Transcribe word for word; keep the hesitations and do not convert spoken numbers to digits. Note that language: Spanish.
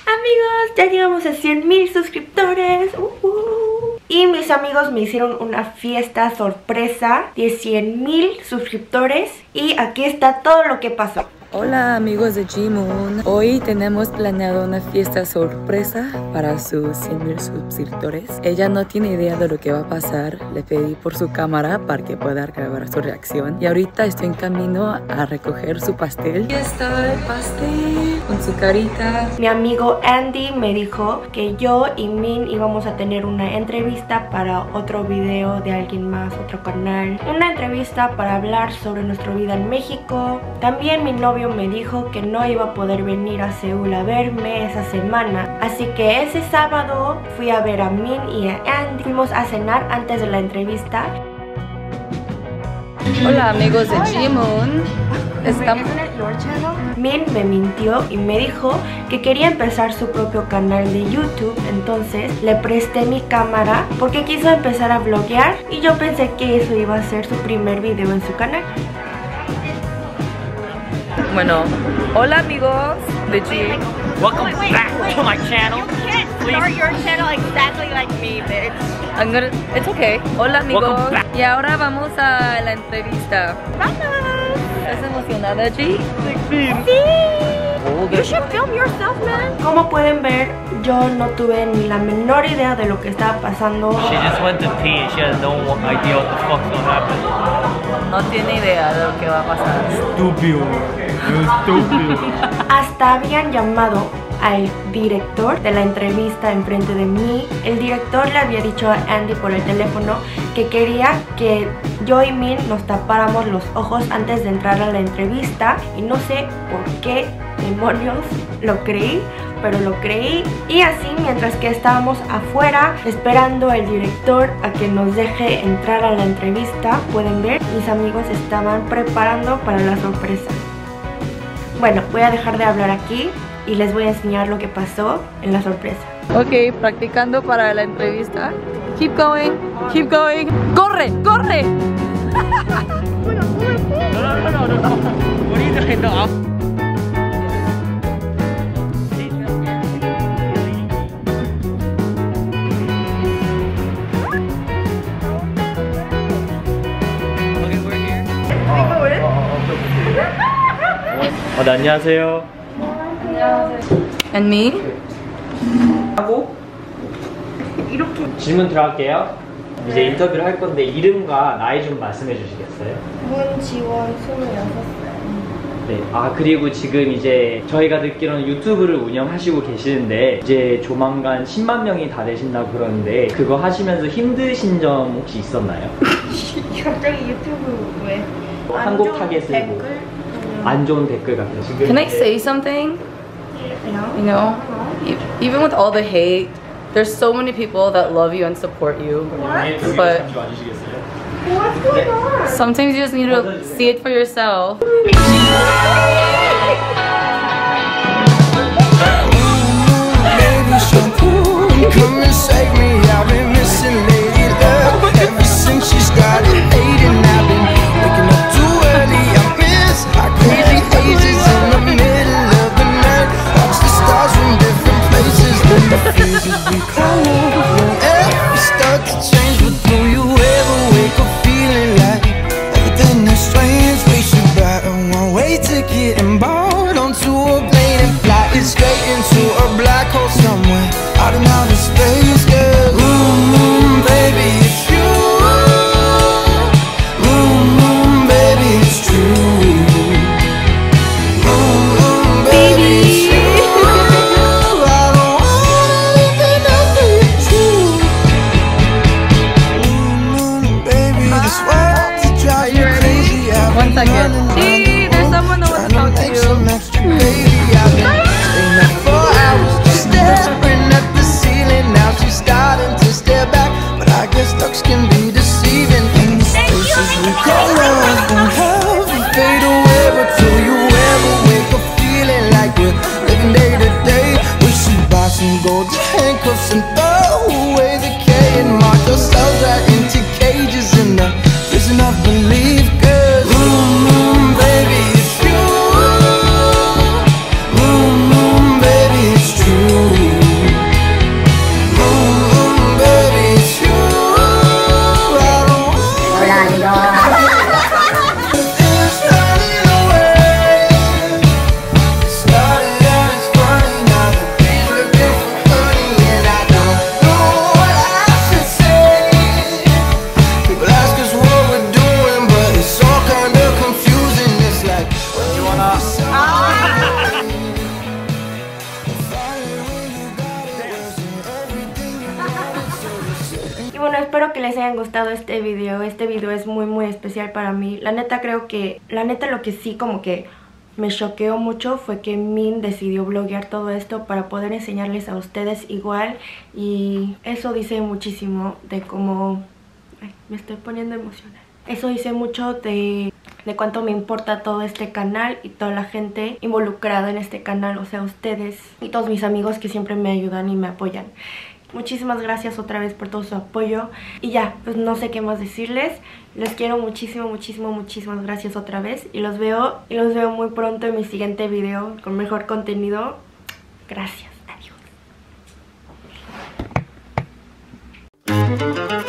Amigos, ya llegamos a cien mil suscriptores. uh, uh. Y mis amigos me hicieron una fiesta sorpresa de cien mil suscriptores. Y aquí está todo lo que pasó. Hola amigos de G-Moon, hoy tenemos planeado una fiesta sorpresa para sus cien mil suscriptores. Ella no tiene idea de lo que va a pasar, le pedí por su cámara para que pueda grabar su reacción. Y ahorita estoy en camino a recoger su pastel. Aquí está el pastel con su carita. Mi amigo Andy me dijo que yo y Min íbamos a tener una entrevista para otro video de alguien más, otro canal. Una entrevista para hablar sobre nuestra vida en México. También mi novio me dijo que no iba a poder venir a Seúl a verme esa semana, así que ese sábado fui a ver a Min y a Andy. Fuimos a cenar antes de la entrevista. Hola amigos de G-Moon, estamos... Min me mintió y me dijo que quería empezar su propio canal de YouTube, entonces le presté mi cámara porque quiso empezar a vloguear y yo pensé que eso iba a ser su primer video en su canal. Bueno, hola amigos de G. Welcome wait, wait, back wait. to my channel. You can't start your channel exactly like me, bitch. I'm gonna, it's okay. Hola amigos. Welcome back. Y ahora vamos a la entrevista. Vamos. ¿Estás emocionada, G? Sí. You should film yourself, man. Como pueden ver, yo no tuve ni la menor idea de lo que estaba pasando. She just went to pee and she has no idea what the fuck's gonna happen. No tiene idea de lo que va a pasar. Estúpido. Estúpido. Hasta habían llamado al director de la entrevista enfrente de mí. El director le había dicho a Andy por el teléfono que quería que yo y Min nos tapáramos los ojos antes de entrar a la entrevista. Y no sé por qué demonios lo creí, pero lo creí. Y así, mientras que estábamos afuera esperando al director a que nos deje entrar a la entrevista, pueden ver, mis amigos estaban preparando para la sorpresa. Bueno, voy a dejar de hablar aquí y les voy a enseñar lo que pasó en la sorpresa. Ok, practicando para la entrevista. Keep going, keep going. ¡Corre, corre! No, no, no, no, no. What are you doing? No. 어, 네, 안녕하세요. And me? 하고 이렇게 질문 들어갈게요. 이제 인터뷰를 할 건데 이름과 나이 좀 말씀해 주시겠어요? 문지원 스물여섯 살. 네. 아, 그리고 지금 이제 저희가 듣기로는 유튜브를 운영하시고 계시는데 이제 조만간 십만 명이 다 되신다고 그러는데 그거 하시면서 힘드신 점 혹시 있었나요? 갑자기 유튜브 왜? 한국 타겟을 보고 안 좋은 댓글 같은 지금 Can I say something? You know, e- even with all the hate, there's so many people that love you and support you. But What's going on? sometimes you just need to see it for yourself. Come and save me, I've been missing lady love ever since she started hating. I've been waking up too early, I miss our crazy ages in the middle of the night. Watch the stars from different places, then the faces we call won't ever start to change. But do you ever wake up feeling like everything is strange? We should buy a one-way ticket and board onto a plane and fly it straight into a black hole somewhere out in outer space, girl. Ooh, baby, it's you. Ooh, baby, it's true. Ooh, baby, it's true. I don't want anything else espero que les haya gustado este video. Este video es muy muy especial para mí. La neta creo que, la neta lo que sí como que me choqueó mucho fue que Min decidió bloguear todo esto para poder enseñarles a ustedes igual. Y eso dice muchísimo de cómo... Ay, me estoy poniendo emocional. Eso dice mucho de, de cuánto me importa todo este canal y toda la gente involucrada en este canal. O sea, ustedes y todos mis amigos que siempre me ayudan y me apoyan. Muchísimas gracias otra vez por todo su apoyo. Y ya, pues no sé qué más decirles. Les quiero muchísimo, muchísimo, muchísimas gracias otra vez. Y los veo, y los veo muy pronto en mi siguiente video con mejor contenido. Gracias, adiós.